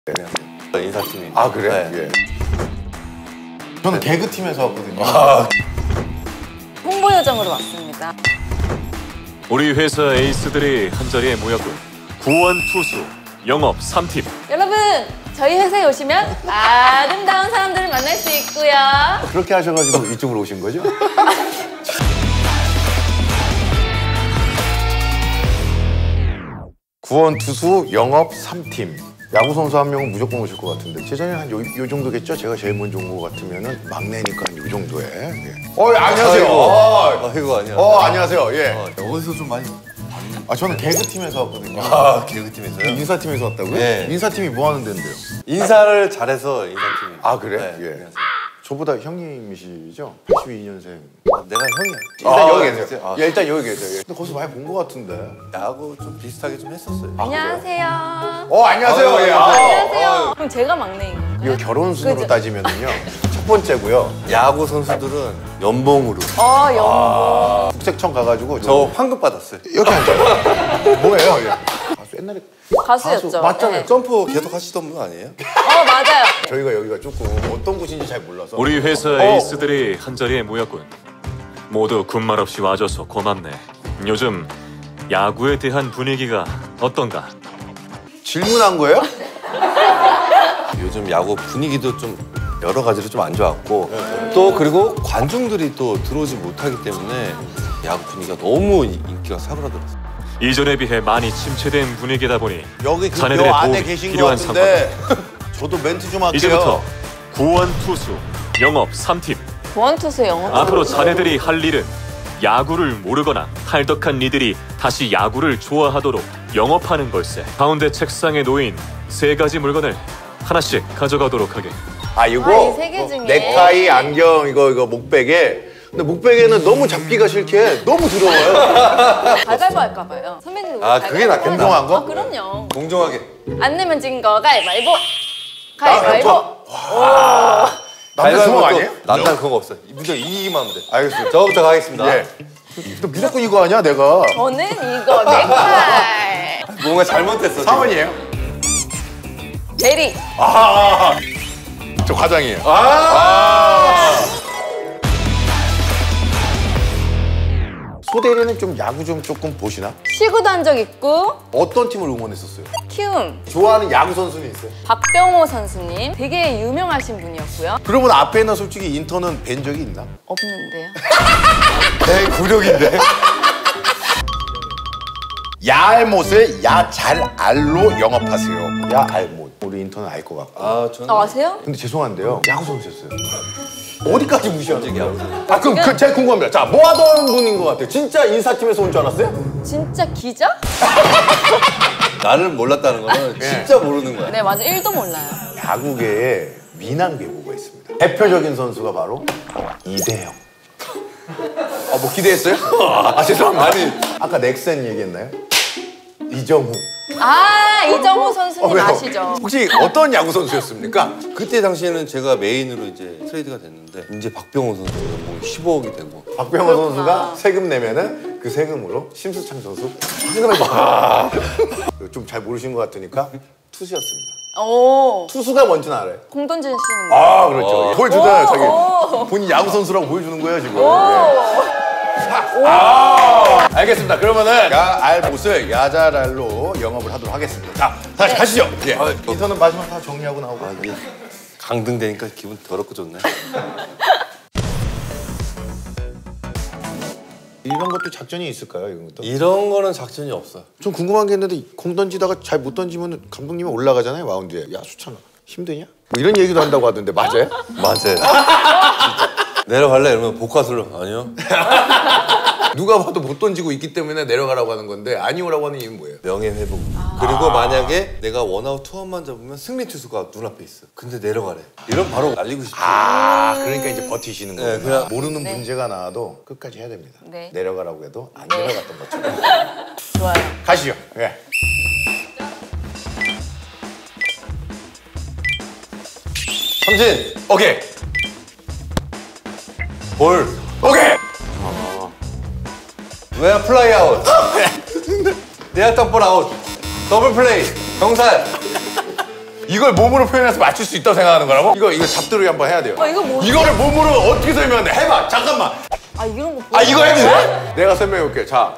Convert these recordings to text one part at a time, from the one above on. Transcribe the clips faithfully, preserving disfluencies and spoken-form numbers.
네. 인사팀이. 아 그래? 네. 예. 저는 개그팀에서 왔거든요. 아. 홍보 요정으로 왔습니다. 우리 회사 에이스들이 한자리에 모였군. 구원 투수, 영업 삼 팀. 여러분, 저희 회사에 오시면 아름다운 사람들을 만날 수 있고요. 그렇게 하셔가지고 이쪽으로 오신 거죠? 구원 투수, 영업 삼 팀. 야구 선수 한 명은 무조건 오실 것 같은데 제 생각에 한 요, 요 정도겠죠? 제가 제일 먼저 온 것 같으면은 막내니까 한 요 정도에. 예. 어, 안녕하세요. 어, 아, 이거 아니야. 어, 안녕하세요. 예. 아, 어디서 좀 많이. 아, 저는 개그팀에서 왔거든요. 아, 개그팀에서요? 인사팀에서 왔다고요? 네. 인사팀이 뭐 하는 데인데요? 인사를 잘해서 인사팀이. 아, 그래? 네, 예. 안녕하세요. 저보다 형님이시죠? 팔십이 년생. 아, 내가 형이야. 일단 아, 여기 계세요. 아, 예, 일단 여기 계세요. 예. 근데 거기서 많이 본 것 같은데. 야구 좀 비슷하게 좀 했었어요. 안녕하세요. 어, 안녕하세요. 아유, 예. 아유, 아, 안녕하세요. 그럼 제가 막내인 건가요? 이거 결혼 순으로 그죠? 따지면은요. 첫 번째고요. 야구 선수들은 연봉으로. 어, 영어. 국세청 가가지고 저 환급 받았어요. 이렇게 앉아요. 뭐예요? 예. 가수 옛날에 가수였죠. 가수 맞잖아요. 네. 점프 계속 하시던 분 아니에요? 어, 맞아요. 저희가 여기가 조금 어떤 곳인지 잘 몰라서. 우리 회사 어. 에이스들이 한자리에 모였군. 모두 군말 없이 와줘서 고맙네. 요즘 야구에 대한 분위기가 어떤가? 질문한 거예요? 요즘 야구 분위기도 좀 여러 가지로 좀 안 좋았고 또 그리고 관중들이 또 들어오지 못하기 때문에 야구 분위기가 너무 인기가 사그라들었어요. 이전에 비해 많이 침체된 분위기다 보니 여기 그 자네들의 뼈 안에 도움이 계신 것 필요한 같은데 저도 멘트 좀 할게요. 이제부터 구원 투수, 영업 삼 팀. 보안투수 영어. 앞으로 자네들이 할 일은 야구를 모르거나 탈덕한 니들이 다시 야구를 좋아하도록 영업하는 걸세. 가운데 책상에 놓인 세 가지 물건을 하나씩 가져가도록 하게. 아 이거 아, 이세개 중에. 넥타이, 안경 이거 이거 목베개. 근데 목베개는 너무 잡기가 싫게 너무 더러워요. 가위바위보 할까 봐요. 선배님. 아, 그게 낫겠다. 공정한 거? 아, 그럼요. 공정하게. 안 내면 진 거 가위바위보. 가위바위보. 남자 주먹 아니에요? 난난 그런 거 없어요. 무조건 이기기만 하면 돼. 알겠습니다. 저부터 가겠습니다. 예. 근데 무조건 이거 아니야 내가. 저는 이거 넥타이. 뭔가 잘못됐어. 지금. 사원이에요? 대리. 아, 저 과장이에요. 아! 소대리는 좀 야구 좀 조금 보시나? 시구도 한 적 있고. 어떤 팀을 응원했었어요? 키움. 좋아하는 야구 선수는 있어요? 박병호 선수님. 되게 유명하신 분이었고요. 그러면 앞에는 솔직히 인턴은 뵌 적이 있나? 없는데요. 내 구력인데. 야알못을 야잘알로 영업하세요. 야알못. 우리 인턴은 알 것 같고. 아, 저는 아, 아세요? 근데 죄송한데요. 야구 선수였어요. 어디까지 무시하는 거예요? 야구 아 그럼 그 제가 궁금합니다. 자, 뭐 하던 분인 것 같아요? 진짜 인사팀에서 온 줄 알았어요? 진짜 기자? 나를 몰랐다는 거는 진짜 모르는 거야. 네, 맞아. 일도 몰라요. 야구계에 미남 계보가 있습니다. 대표적인 선수가 바로 이대영. 아, 뭐 기대했어요? 아, 죄송합니다. 아니, 아까 넥센 얘기했나요? 이정후. 아, 이정후 선수님 어, 왜요? 아시죠? 혹시 어떤 야구 선수였습니까? 그때 당시에는 제가 메인으로 이제 트레이드가 됐는데 이제 박병호 선수 연봉이 십오억이 되고 박병호 선수가 세금 내면은 그 세금으로 심수창 선수 아, 좀 잘 모르신 것 같으니까 투수였습니다. 오. 투수가 뭔지는 알아요. 공 던지는 씨는 뭐? 아, 그렇죠. 보여주잖아요, 오. 자기. 본인 야구 선수라고 보여주는 거예요, 지금. 오. 네. 아, 알겠습니다. 그러면은 야알못을 야잘알로 영업을 하도록 하겠습니다. 자, 다시 가시죠. 예. 아, 인턴은 마지막 다 정리하고 나오고. 아, 이게 강등되니까 기분 더럽고 좋네. 이런 것도 작전이 있을까요, 이런 것도? 이런 거는 작전이 없어요. 좀 궁금한 게 있는데 공 던지다가 잘 못 던지면 감독님이 올라가잖아요, 마운드에. 야, 수찬아, 힘드냐? 뭐 이런 얘기도 한다고 하던데 맞아요? 맞아요. 진짜. 내려갈래? 이러면 복화술로 아니요. 누가 봐도 못 던지고 있기 때문에 내려가라고 하는 건데 아니오라고 하는 이유는 뭐예요? 명예회복. 그리고 만약에 내가 원아웃 투아웃만 잡으면 승리 투수가 눈앞에 있어. 근데 내려가래. 이런 바로 날리고 싶지. 아, 그러니까 이제 버티시는 네, 거예요. 그냥- 모르는 네. 문제가 나와도 끝까지 해야 됩니다. 네. 내려가라고 해도 안 네. 내려갔던 것처럼. 좋아요. 가시죠. 예. 삼진. 오케이. 볼. 오케이. 외야 플라이 아웃. 내야 떡볼 아웃. 더블 플레이. 경살. 이걸 몸으로 표현해서 맞출 수 있다고 생각하는 거라고? 이거 이거 잡두르기 한번 해야 돼요. 아, 이거 뭐지? 이거를 몸으로 어떻게 설명해? 해봐. 잠깐만. 아 이런 거. 아 이거 해도 돼? 내가 설명해 볼게. 자.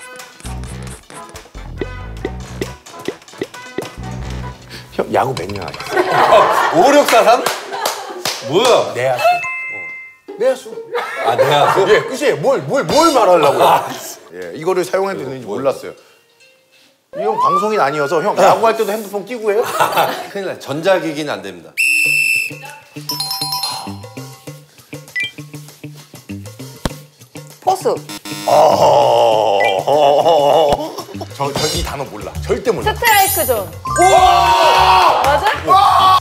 형 야구 몇 년 하셨어? 오육사삼? 뭐야? 내야수. 내야수. 아, 내야수? 예, 끝이에요. 뭘, 뭘, 뭘 말하려고. 예, 이거를 사용해도 되는지 몰랐어요. 이건 방송인 아니어서 형 야구할 때도 핸드폰 끼고 해요? 큰일 나. 전자기기는 안 됩니다. 포수. 저, 저 이 단어 몰라. 절대 몰라. 스트라이크 존. 와! 맞아?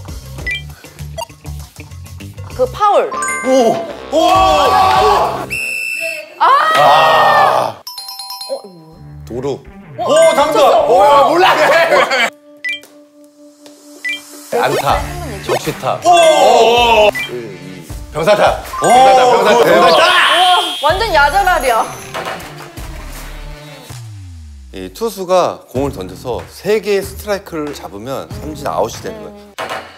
그 파울. 오! 오! 아! 어 이거 뭐야? 도루. 오, 정답! 오, 야, 몰라! 안타, 적시타. 오! 병사타. 병사타, 병사타, 병사타! 완전 야자랄이야. 이 투수가 공을 던져서 세 개의 스트라이크를 잡으면 삼진 아웃이 되는 거예요.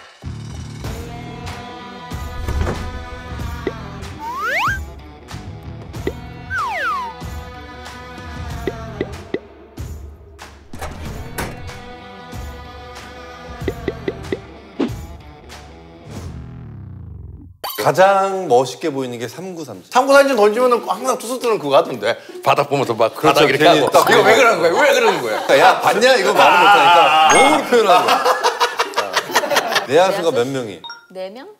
가장 멋있게 보이는 게 삼구 삼진. 삼구 삼진 던지면은 항상 투수들은 그거 하던데. 바닥 보면서 막 그렇죠. 바닥 이렇게 괜히 하고. 딱 이거 왜 그러는 거야? 왜 그러는 거야? 야, 봤냐? 이거 말을 못하니까 몸으로 표현하는 거야. 자, 내야수가 몇 명이? 네 명?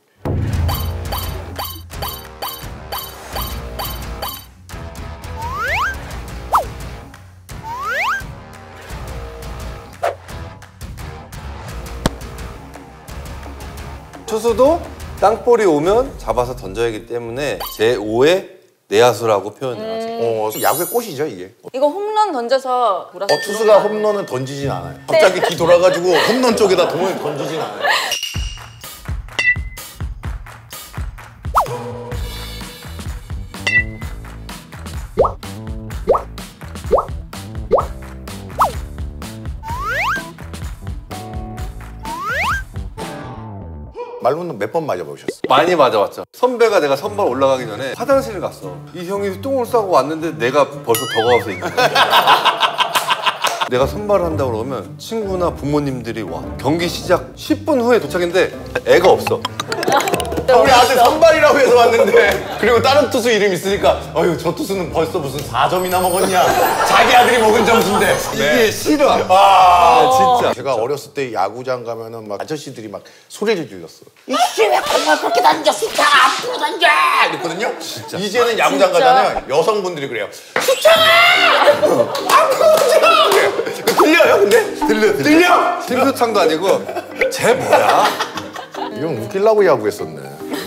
투수도 땅볼이 오면 잡아서 던져야 하기 때문에 제오의 내야수라고 표현을 하죠. 어, 야구의 꽃이죠, 이게. 이거 홈런 던져서 돌아서. 어, 투수가 홈런은 던지진 않아요. 갑자기 뒤 돌아가지고 홈런 쪽에다 공을 던지진 않아요. 말로는 몇 번 맞아보셨어요? 많이 맞아왔죠. 선배가 내가 선발 올라가기 전에 화장실을 갔어. 이 형이 똥을 싸고 왔는데 내가 벌써 더가워서 있는 거야. 내가 선발을 한다고 그러면 친구나 부모님들이 와. 경기 시작 십 분 후에 도착했는데 애가 없어. 우리 아들 선발이라고 해서 왔는데 그리고 다른 투수 이름 있으니까 어휴 저 투수는 벌써 무슨 사 점이나 먹었냐. 자기 아들이 먹은 점수인데. 이게 싫어. 아, 진짜. 제가 어렸을 때 야구장 가면은 막 아저씨들이 막 소리를 질렀어. 이씨 왜 공을 그렇게 던져 수창 앞으로 던져 이랬거든요. 이제는 야구장 진짜? 가자면 여성분들이 그래요. 수창아! 앞으로 던져! 들려요 근데? 들려 들려. 들려? 팀표창도 아니고 쟤 뭐야? 이건 웃기려고 야구했었네.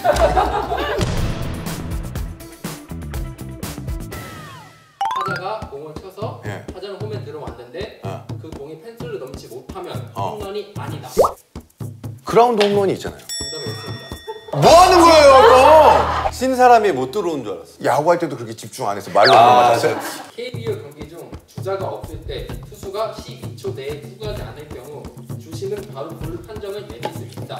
타자가 공을 쳐서 예. 타자는 홈에 들어왔는데 어. 그 공이 펜스를 넘지 못하면 어. 홈런이 아니다. 그라운드 홈런이 있잖아요. 정답을 했습니다. 뭐 하는 거예요, 신 사람이 못 들어온 줄 알았어. 또? 야구할 때도 그렇게 집중 안 해서 말로 맞았어요. 케이비오 경기 중 주자가 없을 때 투수가 십이 초 내에 투구하지 않을 경우 주심은 바로 볼 판정을 내릴 수 있다.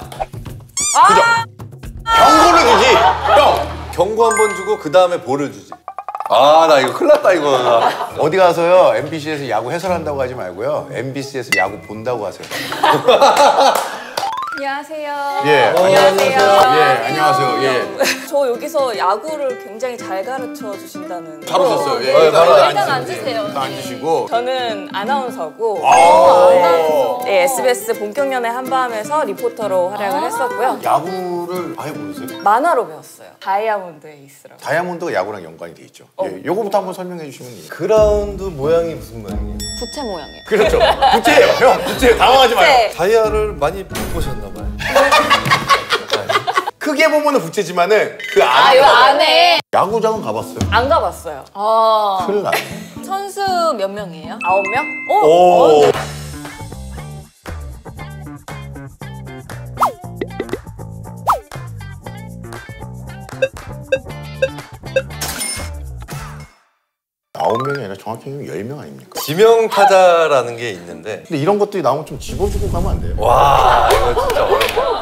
경고를 주지. 형 경고 한 번 주고 그 다음에 볼을 주지. 아, 나 이거 큰일 났다 이거. 어디 가서요 엠비씨에서 야구 해설한다고 하지 말고요 엠비씨에서 야구 본다고 하세요. 안녕하세요. 예, 안녕하세요. 예, 안녕하세요. 예. 저 여기서 야구를 굉장히 잘 가르쳐 주신다는. 잘 오셨어요. 예, 네, 바로 일단 앉으시고. 앉으세요. 일단 앉으시고. 저는 아나운서고 아, 네, 네, 에스비에스 본격연애 한밤에서 리포터로 활약을 했었고요. 야구를 아예 모르세요? 만화로 배웠어요. 다이아몬드 에이스라고. 다이아몬드가 야구랑 연관이 돼 있죠. 예, 요거부터 한번 설명해 주시면 돼요. 그라운드 모양이 무슨 모양이에요? 부채 모양이에요. 그렇죠. 부채예요. 형, 부채 당황하지 마요. 네. 다이아를 많이 보셨나 봐요. 크게 보면은 부채지만은 그 아, 안에 요 안에 야구장은 가봤어요. 안 가봤어요. 아, 큰일 나네. 선수 몇 명이에요? 아홉 명? 어? 오. 어, 아홉 명이 아니라 정확히 열 명 아닙니까? 지명 타자라는 게 있는데 근데 이런 것들이 나오면 좀 집어주고 가면 안 돼요? 와 이거 진짜 어렵다.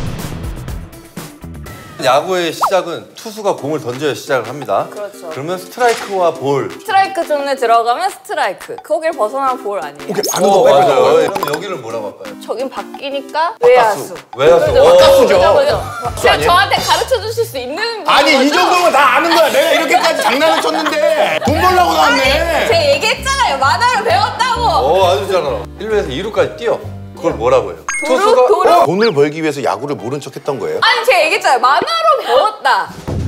야구의 시작은 투수가 공을 던져야 시작을 합니다. 그렇죠. 그러면 스트라이크와 볼. 스트라이크 존에 들어가면 스트라이크. 거길 벗어나면 볼 아니에요. 오케이, 아는 어, 거 맞아요. 빼줘요. 그럼 여기를 뭐라고 할까요? 저긴 바뀌니까 외야수. 외야수. 그죠? 어, 바깥수죠. 그죠. 그죠? 그냥 아니에요? 저한테 가르쳐 주실 수 있는 아니 이 거죠? 정도면 다 아는 거야. 내가 이렇게까지 장난을 쳤는데 돈 벌라고 나왔네. 제가 얘기했잖아요. 만화를 배웠다고. 어 아주 잘 알아. 일 루에서 이 루까지 뛰어. 그걸 뭐라고 해요? 도루? 도루? 어? 돈을 벌기 위해서 야구를 모른 척 했던 거예요? 아니 제가 얘기했잖아요. 만화로 배웠다.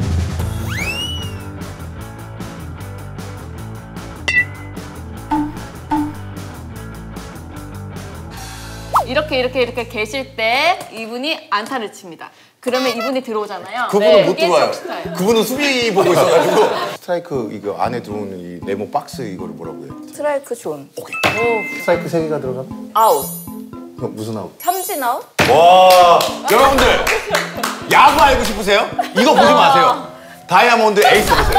이렇게 이렇게 이렇게 계실 때 이분이 안타를 칩니다. 그러면 이분이 들어오잖아요. 그분은 네, 못 이게 들어와요. 적시타예요. 그분은 수비 보고 있어가지고 스트라이크 이거 안에 들어오는 이 네모 박스 이거를 뭐라고 해요? 스트라이크 존. 오케이. 오, 스트라이크 세 개가 들어가면? 아웃. 그럼 무슨 아웃? 삼진 아웃? 와 여러분들 야구 알고 싶으세요? 이거 보지 마세요. 다이아몬드 에이스 보세요.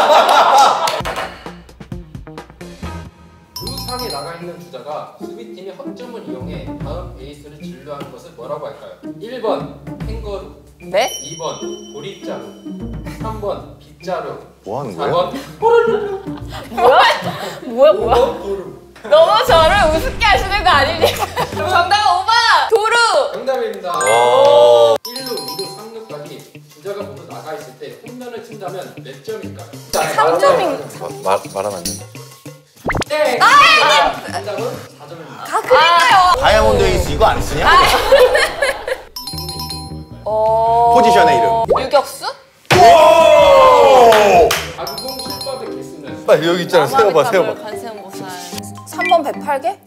루상에 나가 있는 주자가 수비팀의 허점을 이용해 다음 에이스를 진루하는 것을 뭐라고 할까요? 일 번 캥거루, 네? 이 번 보리자루, 삼 번 빗자루, 뭐 하는 사 거야? 번 호르르, 뭐야? 뭐야 뭐야? 오 번 도루. 너무 저를 우습게 하시는 거 아닙니까? 정답은 오 번 도루. 정답입니다. 와. 일 루, 이 루, 삼 루까지 주자가 모두 나가 있을 때 홈런을 친다면 몇 점일까요? 삼 점인. 말 말하면 안 된다. 네. 아, 정답은 사 점입니다. 아 그러니까요. 다이아몬드 에이스 이거 안 쓰냐? 어... 포지션의 이름. 유격수? 가구공 실밥의 개수는 빨리 여기 있잖아. 세워봐, 세워봐. 관세음보살. 삼 번 백팔 개?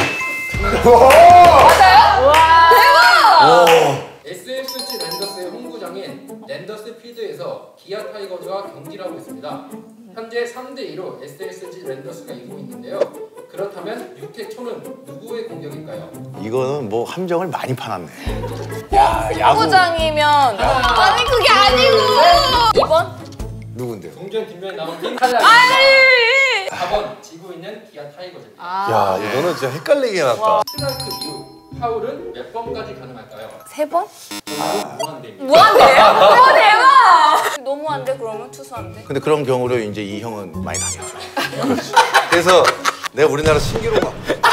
맞아요? 와 대박! 에스에스지 랜더스의 홈구장인 랜더스 필드에서 기아 타이거즈가 경기를 하고 있습니다. 현재 삼 대 이로 에스에스지 랜더스가 이기고 있는데요. 그렇다면 육 회 초는 누구의 공격일까요? 이거는 뭐 함정을 많이 파놨네. 야 야구 구장이면 아니 그게 아니고 이 번? 누군데요? 동전 뒷면에 나온 팀 탈락. 아니 사 번 지고 있는 기아 타이거즈입니다. 아, 야 이거는 진짜 헷갈리게 해놨다. 스트라이크 이후 파울은 몇 번까지 가능할까요? 세 번? 무한대입니다. 무한대요? 어 대박! 너무한데 그러면 투수한테? 근데 그런 경우를 이제 이 형은 많이 당했죠. 그래서 내가 우리나라 신기록가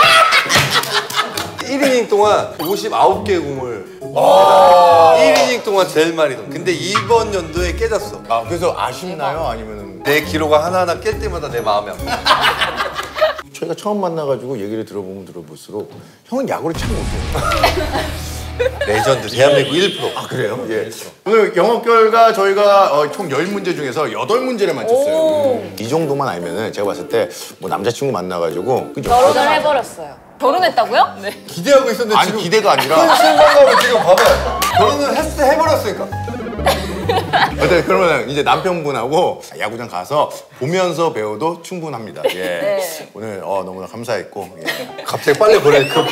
일 이닝 동안 오십구 개 공을 일 이닝 동안 제일 많이 던. 근데 이번 연도에 깨졌어. 아 그래서 아쉽나요? 아니면은 내 기록을 하나하나 깰 때마다 내 마음이 아파. 저희가 처음 만나가지고 얘기를 들어보면 들어볼수록 형은 야구를 참 못해요. 레전드 대한민국 일 퍼센트. 아 그래요? 예. 오늘 영업 결과 저희가 어, 총 열 문제 중에서 여덟 문제를 맞췄어요. 음. 이 정도만 알면은 제가 봤을 때 뭐 남자친구 만나가지고 그죠? 결혼을 해버렸어요. 결혼했다고요? 네. 기대하고 있었는데 아니 지금 기대가 아니라 큰 실망감을 지금 봐봐요. 결혼을 했을 때 해버렸으니까. 어때 그러면 이제 남편분하고 야구장 가서 보면서 배워도 충분합니다. 예. 네. 오늘 어, 너무나 감사했고 예. 갑자기 빨리 보내니까.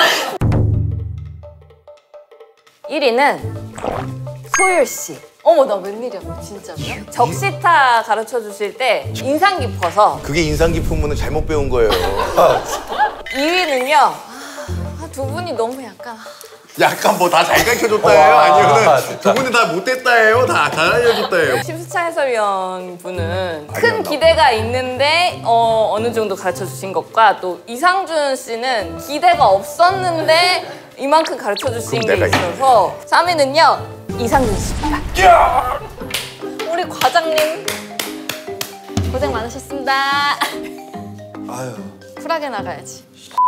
일 위는 소율 씨. 어머 나 웬일이야 진짜로요? 적시타 가르쳐 주실 때 인상 깊어서. 그게 인상 깊은 분은 잘못 배운 거예요. 이 위는요. 아, 두 분이 너무 약간 약간 뭐 다 잘 가르쳐줬다예요? 아니면은 진짜. 두 분이 다 못했다예요? 다 잘 알려줬다예요? 심수창 해설위원 분은 큰 아니었나 기대가 있는데 어, 어느 정도 가르쳐 주신 것과 또 이상준 씨는 기대가 없었는데 이만큼 가르쳐 주신 게 그럼 내가 있어서 삼 위는요 이상준 씨입니다. 우리 과장님 고생 많으셨습니다. 아유. 쿨하게 나가야지.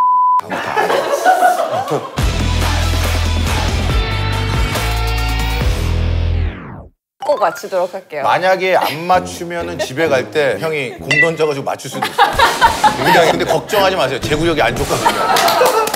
꼭 맞추도록 할게요. 만약에 안 맞추면은 집에 갈 때 형이 공 던져가지고 맞출 수도 있어요. 근데, 근데 걱정하지 마세요. 제구력이 안 좋거든요.